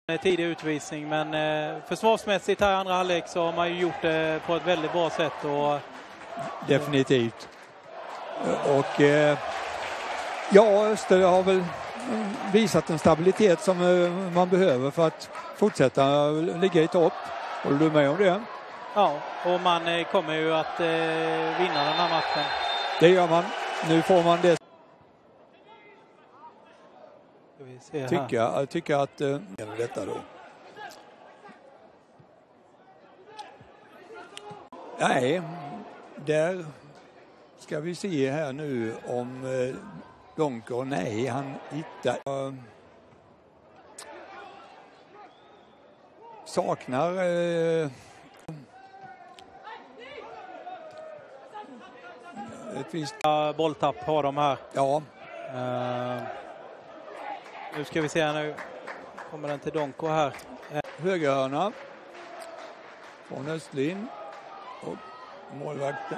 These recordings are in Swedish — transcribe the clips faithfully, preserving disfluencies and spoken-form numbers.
Tidig utvisning, men eh, försvarsmässigt här i andra halvlek så har man ju gjort det på ett väldigt bra sätt. Och, definitivt. Och eh, ja, Öster har väl visat en stabilitet som eh, man behöver för att fortsätta ligga i topp. Håller du med om det? Ja, och man eh, kommer ju att eh, vinna den här matchen. Det gör man. Nu får man det. Tycker jag tycker att eh, genom detta då. Nej, där ska vi se här nu om eh, Donker. Nej, han hittar eh, saknar eh, ett visst ja, bolltapp har de här. Ja. Uh, nu ska vi se här, nu kommer den till Donko här. Högerhörna från Östlin och målvakten.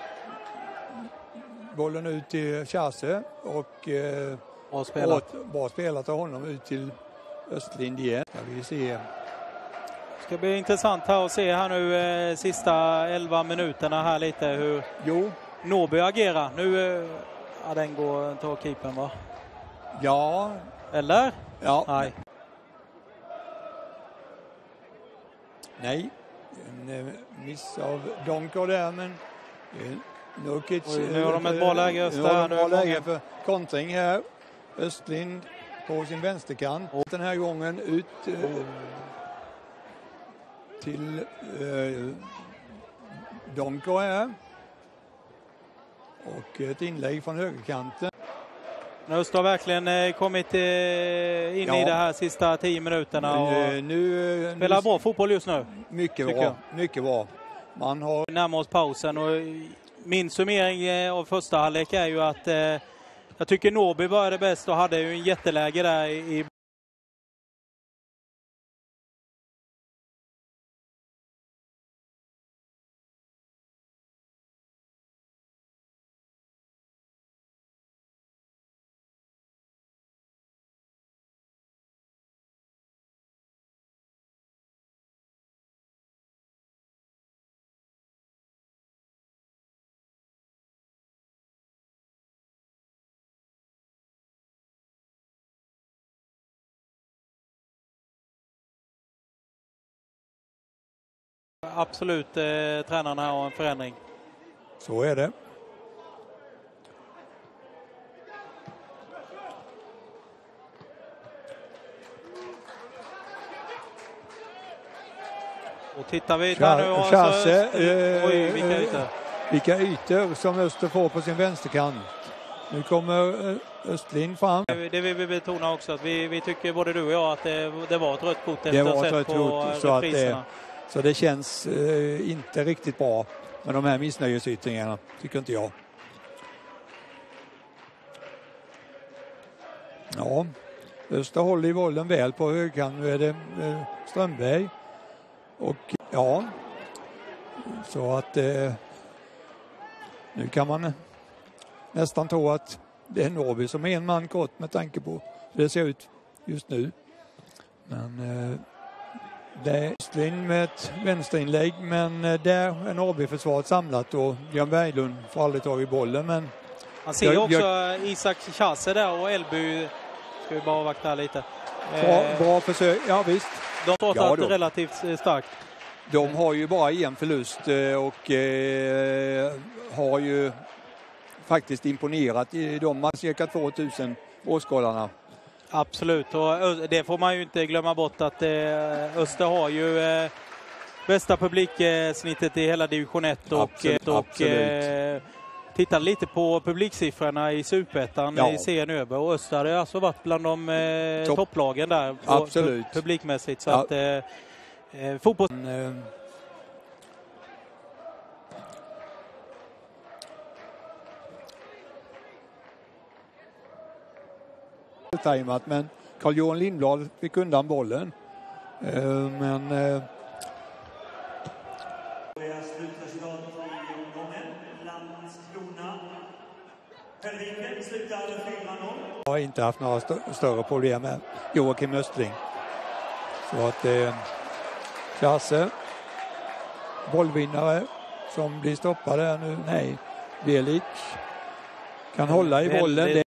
Bollen ut till Chasse och eh, bra spelat. Åt, bra spelat av honom ut till Östlin igen. Ska vi se. Det ska bli intressant här att se här nu eh, sista elva minuterna här lite hur jo. Norrby agerar. Nu eh, ja, den går till keepern, va? Ja. Eller? Ja. Nej. Nej. En miss av Donker där, men Nukic, Oj, nu har de ett bra läge. Öster, nu har de ett bra nu läge för kontring här. Östlind på sin vänsterkant. Och den här gången ut eh, till eh, Donker här. Och ett inlägg från högerkanten. Öster har verkligen eh, kommit eh, in ja. i det här sista tio minuterna och nu, nu, spelar nu, bra fotboll just nu. Mycket bra, jag. mycket bra. Man har närmare oss pausen och min summering av första halvlek är ju att eh, jag tycker Norrby började bäst och hade ju en jätteläge där i absolut eh, tränarna har en förändring. Så är det. Och tittar vi där nu och Chasse, så, eh, oj, vilka ytor. Vilka ytor som Öster får på sin vänsterkant. Nu kommer Östlin fram. Det vill vi betona också att vi, vi tycker både du och jag att det, det var ett rött kort efter det var ett rött kort, så att det, så det känns eh, inte riktigt bra med de här missnöjesyttringarna, tycker inte jag. Ja, Öster håller i bollen väl på högkant. Nu är det eh, Strömberg. Och ja, så att eh, nu kan man nästan tro att det är Norrby som är en man kort med tanke på hur det ser ut just nu. Men eh, det är Östlin med ett vänsterinlägg, men eh, där är Norrby-försvaret samlat och Björn Berglund får aldrig tag i bollen. Men man ser jag, också jag, Isak Chasse där och Elby, ska vi bara vakta lite. Bra, eh, bra försök, ja visst. De har startat ja, relativt starkt. De har ju bara en förlust och eh, har ju faktiskt imponerat i de cirka tvåtusen åskådarna. Absolut, och det får man ju inte glömma bort att eh, Öster har ju eh, bästa publiksnittet i hela division ett och, absolut, och absolut. Eh, tittar lite på publiksiffrorna i Superettan ja. i serien över, och Öster har alltså varit bland de eh, Top. topplagen där på, absolut. publikmässigt, så ja. att eh, eh, fotboll mm. tajmat, men Carl-Johan Lindblad fick undan bollen. Uh, men uh... jag har inte haft några st- större problem med Joakim Östling. Så att det är Klasse, bollvinnare som blir stoppade nu. Nej, Bjelic kan hålla i bollen.